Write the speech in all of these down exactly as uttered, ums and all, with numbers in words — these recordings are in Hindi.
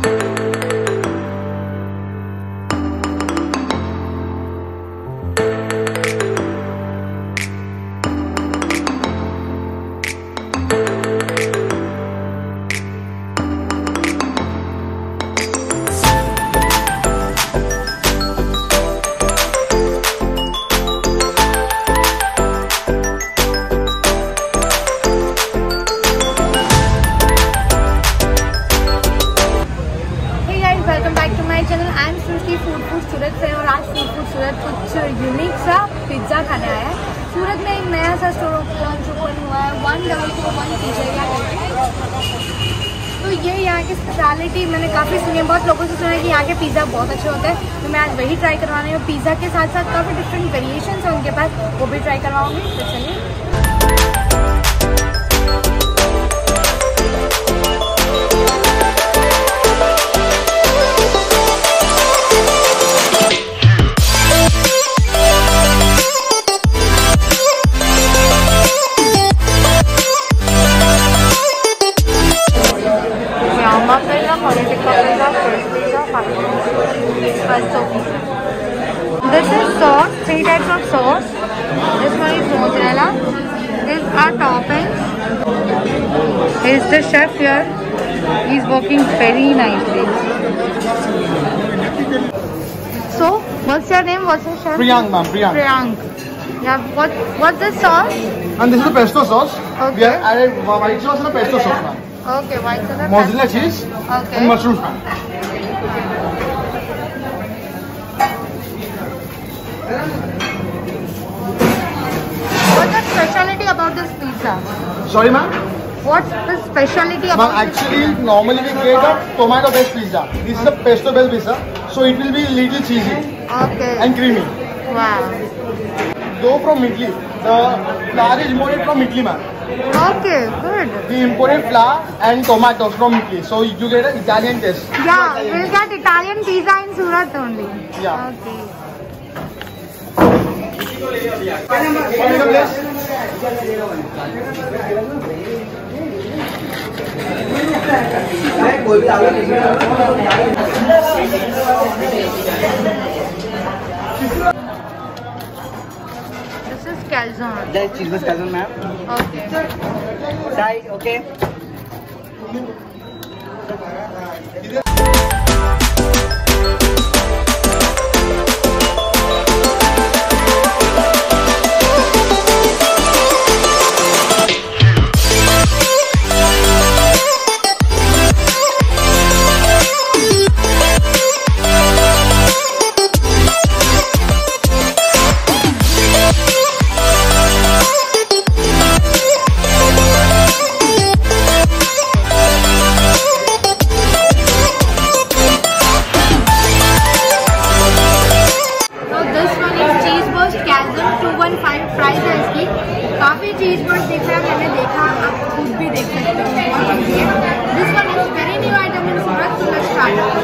यूनिक सा पिज्ज़ा खाने आया है। सूरत में एक नया सा स्टोर लॉन्च ओपन हुआ है, one double four one pizza करके। तो ये यहाँ की स्पेशलिटी मैंने काफ़ी सुनी है, बहुत लोगों से सुना है कि यहाँ के पिज़्ज़ा बहुत अच्छे होते हैं। तो मैं आज वही ट्राई करवाने हूँ। पिज़्ज़ा के साथ साथ काफ़ी डिफरेंट वेरिएशंस हैं उनके पास, वो भी ट्राई करवाऊँगी। तो चलिए। This is sauce, three types of sauce. This one is mozzarella. These are toppings. Here is the chef here. He is working very nicely. So, what's your name? What's your chef? Priyank, ma'am. Priyank. Priyank. Yeah. What? What's this sauce? And this is the pesto sauce. Okay. We have added white sauce and a pesto sauce, ma'am. Okay, white sauce. Mozzarella cheese. Okay. And mushrooms, ma'am. What's the specialty about this pizza? Sorry, ma'am? What's the specialty about Ma'am, actually, normally we get a tomato-based pizza. This is a pesto-based pizza, so it will be little cheesy Okay. and creamy. Wow. Dough from Italy. The flour is imported from Italy, ma'am. Okay, good. We imported flour and tomatoes from Italy, so you get an Italian taste. Yeah, we'll get Italian pizza in Surat only. Yeah. Okay. This is calzone. That is cheese calzone, ma'am. Okay. Side, okay. काफी चीज बर्ड्स दिख रहा है, मैंने देखा, आप खुद भी देख सकते हो। This one is very new item in Surat, so let's start.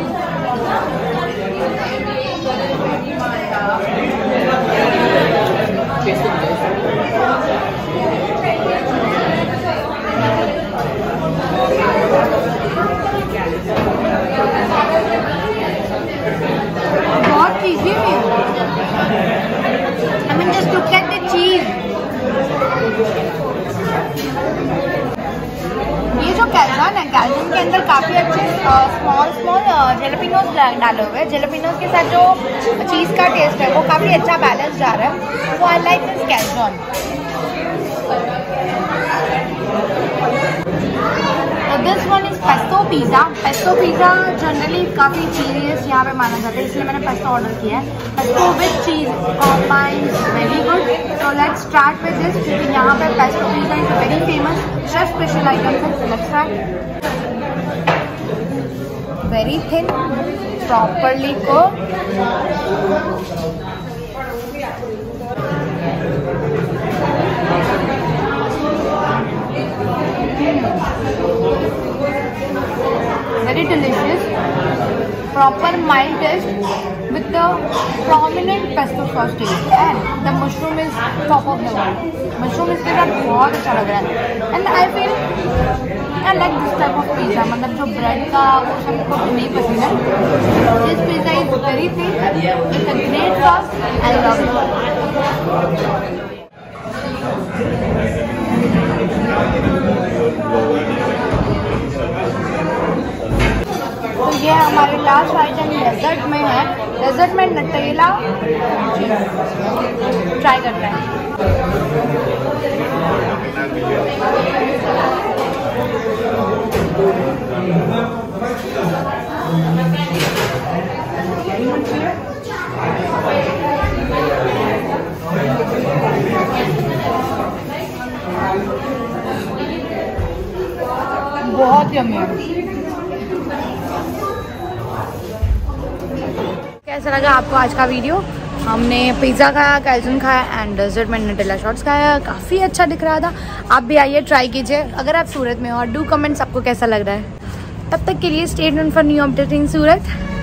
बहुत चीज़ी है। I mean, just look at the cheese. ये जो कैल्जन है, कैल्जन के अंदर काफ़ी अच्छे स्मॉल स्मॉल जेलेपिनोज डाले हुए हैं। जेलेपिनोज के साथ जो चीज़ का टेस्ट है वो काफ़ी अच्छा बैलेंस जा रहा है। So I like this calzone. This one is pesto pizza. Pesto pizza generally काफ़ी चीज़ियस यहाँ पे माना जाता है, इसलिए मैंने पेस्टो ऑर्डर किया है। Pesto with cheese combines very good. So let's start with this, क्योंकि यहाँ पे pesto pizza is very famous chef special item है। Let's try. Very thin, properly cooked. Very delicious. proper mild taste with the prominent pesto sauce taste, and the mushroom is top of the world. Mushroom इसके साथ बहुत अच्छा लग रहा है, and I feel I like this type of pizza. मतलब जो bread का वो सब को नहीं पसंद है. This pizza is very thick with a great sauce. I love it. तो ये हमारे लास्ट आइटम डेजर्ट में है. डेजर्ट में नटेला ट्राई करते हैं. बहुत यम्मी है. कैसा लगा आपको आज का वीडियो? हमने पिज़्ज़ा खाया, कैल्जन खाया एंड डेजर्ट में नटेला शॉट्स खाया. काफ़ी अच्छा दिख रहा था. आप भी आइए, ट्राई कीजिए अगर आप सूरत में हो, और डू कमेंट्स आपको कैसा लग रहा है. तब तक के लिए stay tuned for new update in Surat.